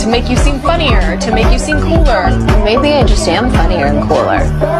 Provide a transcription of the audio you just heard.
to make you seem funnier, to make you seem cooler. Maybe I just am funnier and cooler.